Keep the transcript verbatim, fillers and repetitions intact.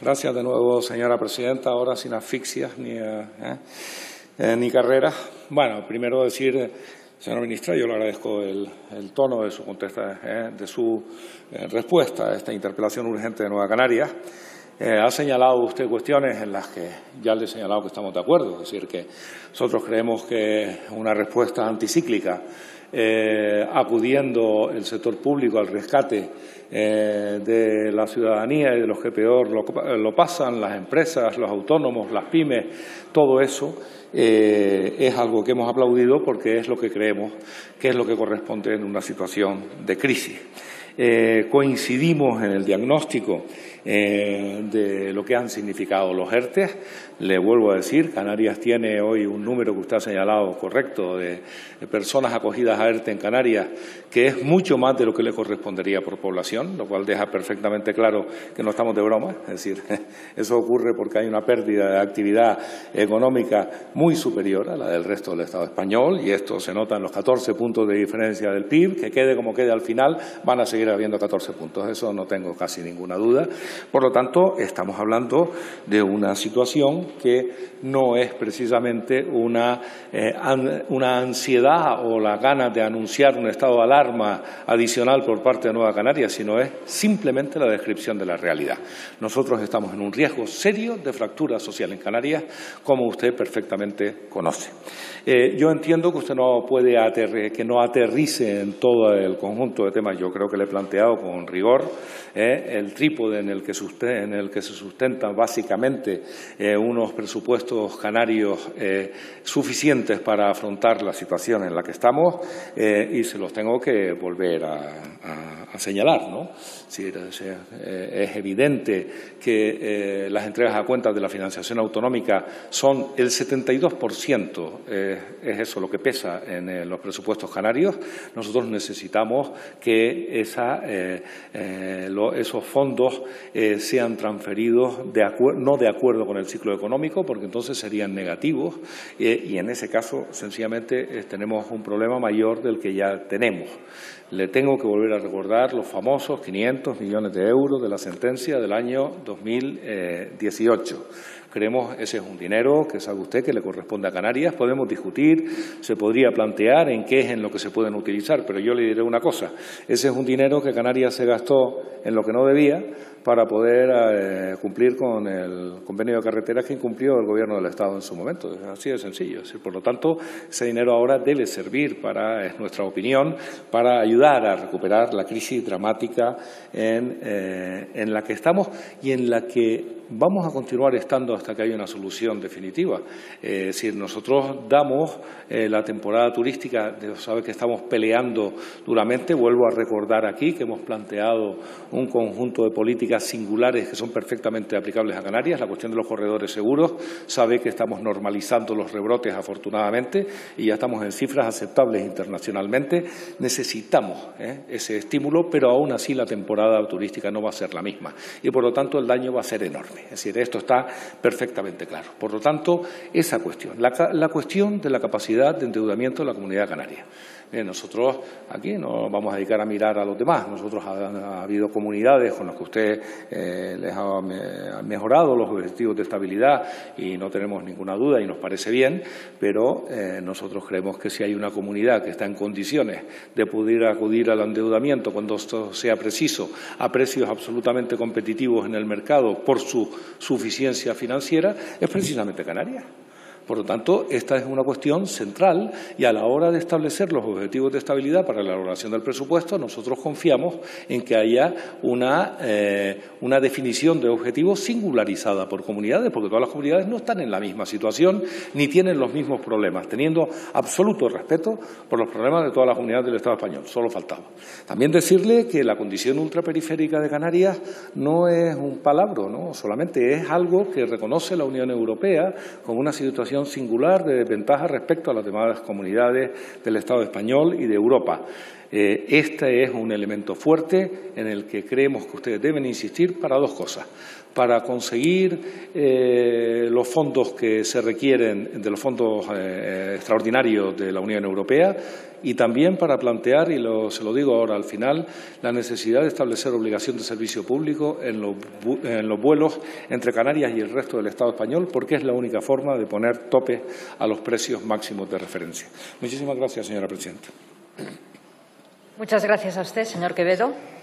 Gracias de nuevo, señora presidenta. Ahora sin asfixias ni, eh, eh, ni carreras. Bueno, primero decir, señora ministra, yo le agradezco el, el tono de su, contesta, eh, de su eh, respuesta a esta interpelación urgente de Nueva Canarias. Eh, ha señalado usted cuestiones en las que ya le he señalado que estamos de acuerdo, es decir, que nosotros creemos que una respuesta anticíclica, eh, acudiendo el sector público al rescate eh, de la ciudadanía y de los que peor lo, lo pasan, las empresas, los autónomos, las pymes, todo eso eh, es algo que hemos aplaudido porque es lo que creemos que es lo que corresponde en una situación de crisis. Eh, coincidimos en el diagnóstico eh, de lo que han significado los ERTE. Le vuelvo a decir, Canarias tiene hoy un número que usted ha señalado correcto de, de personas acogidas a ERTE en Canarias, que es mucho más de lo que le correspondería por población, lo cual deja perfectamente claro que no estamos de broma. Es decir, eso ocurre porque hay una pérdida de actividad económica muy superior a la del resto del Estado español, y esto se nota en los catorce puntos de diferencia del P I B, que quede como quede al final, van a seguir habiendo catorce puntos, eso no tengo casi ninguna duda. Por lo tanto, estamos hablando de una situación que no es precisamente una, eh, an, una ansiedad o la ganas de anunciar un estado de alarma adicional por parte de Nueva Canarias, sino es simplemente la descripción de la realidad. Nosotros estamos en un riesgo serio de fractura social en Canarias, como usted perfectamente conoce. Eh, yo entiendo que usted no puede aterri que no aterrice en todo el conjunto de temas. Yo creo que le he planteado con rigor eh, el trípode en el que, en el que se sustentan básicamente eh, unos presupuestos canarios eh, suficientes para afrontar la situación en la que estamos eh, y se los tengo que volver a, a, a señalar, ¿no? Es, decir, es, eh, es evidente que eh, las entregas a cuentas de la financiación autonómica son el setenta y dos por ciento, eh, es eso lo que pesa en eh, los presupuestos canarios. Nosotros necesitamos que esa, eh, eh, lo, esos fondos eh, sean transferidos de no de acuerdo con el ciclo económico, porque entonces serían negativos eh, y en ese caso sencillamente eh, tenemos un problema mayor del que ya tenemos. Le tengo que volver a recordar los famosos quinientos millones de euros de la sentencia del año dos mil dieciocho. Creemos ese es un dinero que sabe usted que le corresponde a Canarias. Podemos discutir, se podría plantear en qué es en lo que se pueden utilizar, pero yo le diré una cosa. Ese es un dinero que Canarias se gastó en lo que no debía para poder eh, cumplir con el convenio de carreteras que incumplió el Gobierno del Estado en su momento. Es así de sencillo. Es decir, por lo tanto, ese dinero ahora debe servir para, es nuestra opinión, para ayudar a recuperar la crisis dramática en, eh, en la que estamos y en la que vamos a continuar estando hasta que haya una solución definitiva. Eh, es decir, nosotros damos eh, la temporada turística, sabe que estamos peleando duramente. Vuelvo a recordar aquí que hemos planteado un conjunto de políticas singulares que son perfectamente aplicables a Canarias. La cuestión de los corredores seguros, sabe que estamos normalizando los rebrotes afortunadamente y ya estamos en cifras aceptables internacionalmente. Necesitamos eh, ese estímulo, pero aún así la temporada turística no va a ser la misma y por lo tanto el daño va a ser enorme. Es decir, esto está perfectamente claro. Por lo tanto, esa cuestión, la, la cuestión de la capacidad de endeudamiento de la Comunidad Canaria. Bien, nosotros aquí no vamos a dedicar a mirar a los demás. Nosotros ha, ha habido comunidades con las que usted eh, les ha, me, ha mejorado los objetivos de estabilidad y no tenemos ninguna duda y nos parece bien, pero eh, nosotros creemos que si hay una comunidad que está en condiciones de poder acudir al endeudamiento cuando esto sea preciso a precios absolutamente competitivos en el mercado por su suficiencia financiera, es precisamente Canarias. Por lo tanto, esta es una cuestión central y a la hora de establecer los objetivos de estabilidad para la elaboración del presupuesto, nosotros confiamos en que haya una, eh, una definición de objetivos singularizada por comunidades, porque todas las comunidades no están en la misma situación ni tienen los mismos problemas, teniendo absoluto respeto por los problemas de todas las comunidades del Estado español, solo faltaba. También decirle que la condición ultraperiférica de Canarias no es un palabro, ¿no? Solamente es algo que reconoce la Unión Europea como una situación singular de desventaja respecto a las demás comunidades del Estado español y de Europa. Eh, este es un elemento fuerte en el que creemos que ustedes deben insistir para dos cosas. Para conseguir eh, los fondos que se requieren de los fondos eh, extraordinarios de la Unión Europea y también para plantear, y lo, se lo digo ahora al final, la necesidad de establecer obligación de servicio público en los, en los vuelos entre Canarias y el resto del Estado español, porque es la única forma de poner tope a los precios máximos de referencia. Muchísimas gracias, señora presidenta. Muchas gracias a usted, señor Quevedo.